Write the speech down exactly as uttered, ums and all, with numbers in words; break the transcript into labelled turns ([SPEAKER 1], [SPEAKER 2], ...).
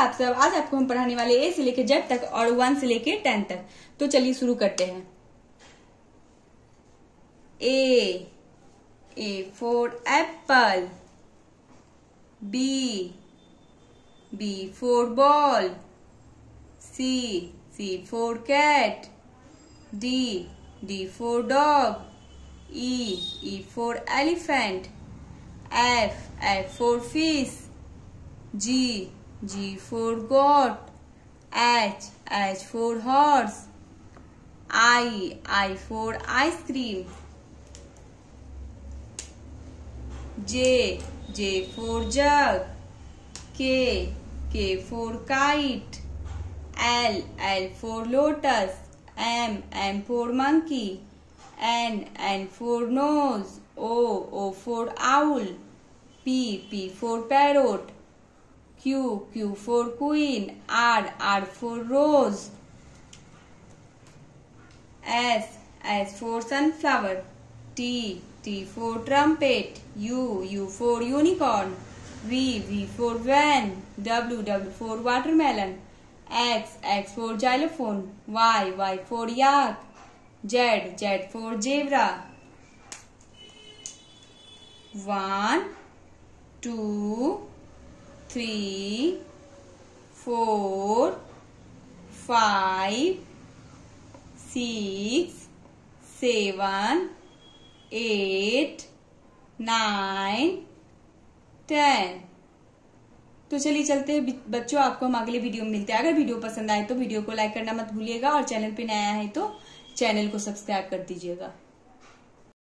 [SPEAKER 1] आप सब। आज आपको हम पढ़ाने वाले ए से लेके जेड तक और वन से लेके टेन तक। तो चलिए शुरू करते हैं। A A for apple, B B for ball, C C for cat, D D for dog, E E for elephant, F F for fish, G G for goat, H H for horse, I I for ice cream, J J for jug, K K for kite, L L for lotus, M M for monkey, N N for nose, O O for owl, P P for parrot, Q Q for queen, R R for rose, S S for sunflower, T T for trumpet, U U for unicorn, V V for van, W W for watermelon, X X for xylophone, Y Y for yak, Z Z for zebra. One, two, three, four, five, six, seven, eight, nine, ten। तो चलिए चलते हैं बच्चों, आपको हम अगले video में मिलते हैं। अगर वीडियो पसंद आए तो वीडियो को लाइक करना मत भूलिएगा और चैनल पे नया है तो चैनल को सब्सक्राइब कर दीजिएगा।